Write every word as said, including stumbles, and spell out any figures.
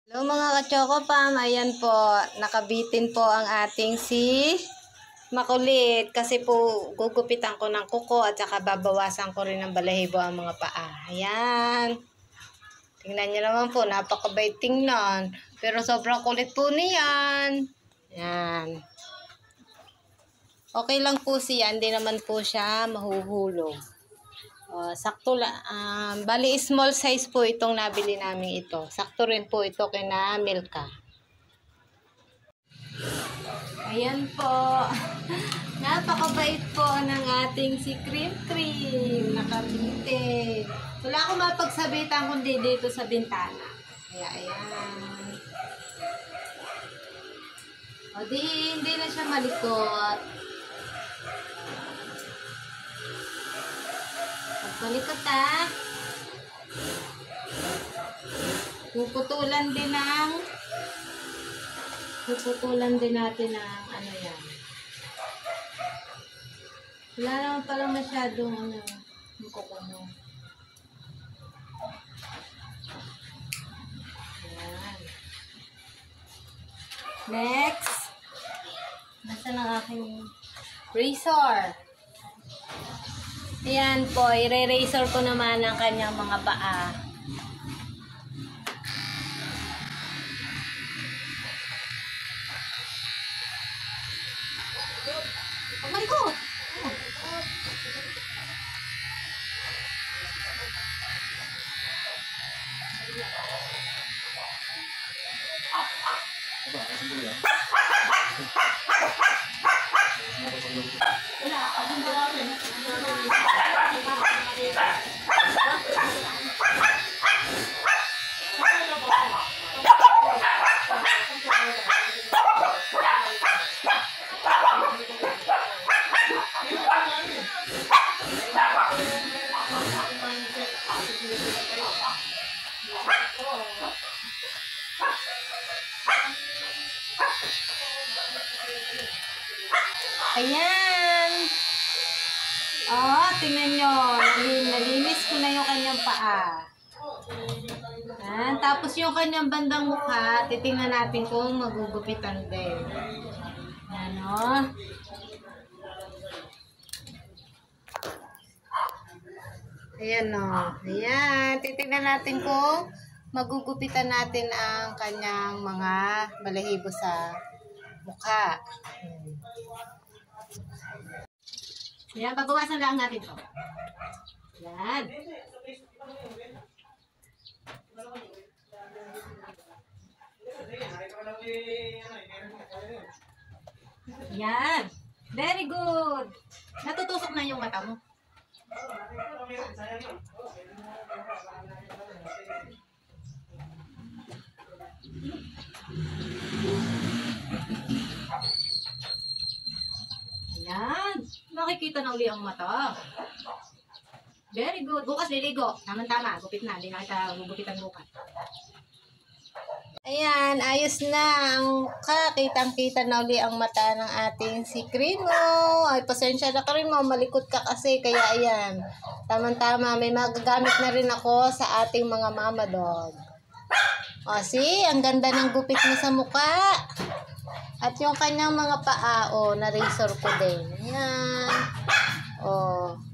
Hello mga ka-chocopam, ayan po, nakabitin po ang ating si Makulit kasi po gugupitan ko ng kuko at saka babawasan ko rin ng balahibo ang mga paa. Ayan. Tingnan niyo naman po, napakabait tingnan. Pero sobrang kulit po niyan. Ayan. Okay lang po siya, hindi naman po siya mahuhulog. Uh, sakto lang, um, bali small size po itong nabili namin ito. Sakto rin po ito kina Milka. Ayan po. Napakabait po ng ating si Cream Cream. Nakabite. Wala akong mapagsabitan kundi dito sa bintana. Kaya ayan. O di, hindi na siya malikot. Malikot ha. Puputulan din ng puputulan din natin ng ano yan. Wala naman pala masyadong ano kukuno. Ayan. Next. Nasaan ang aking razor? Ayan po, i-razor ko naman ang kanyang mga paa. Kamay ko! Wala, akong gawin. Ayan. Oh, tingnan nyo. Nalinis ko na yung kanyang paa. Ayan. Tapos yung kanyang bandang mukha, titingnan natin kung magugupitan din. Ayan o. Oh. Ayan o. Oh. Ayan. Titingnan natin kung magugupitan natin ang kanyang mga balahibo sa mukha. Ayan. Ayan, babawasan lang natin ito. Ayan. Ayan. Very good. Natutusok na yung mata mo. Ayan. Nakikita na uli ang mata. Very good. Bukas liligo. Tama-tama. Gupit na. Hindi na kita gugupitan bukas. Ayan. Ayos na ang mukha. Kitang-kita na uli ang mata ng ating si Cremo. Ay, pasensya na Cremo. Malikot ka kasi. Kaya ayan. Tama-tama. May magagamit na rin ako sa ating mga mama dog. O, see? Ang ganda ng gupit mo sa mukha. At yung kanyang mga paa, oh, na-razor ko din. Ayan. Oh.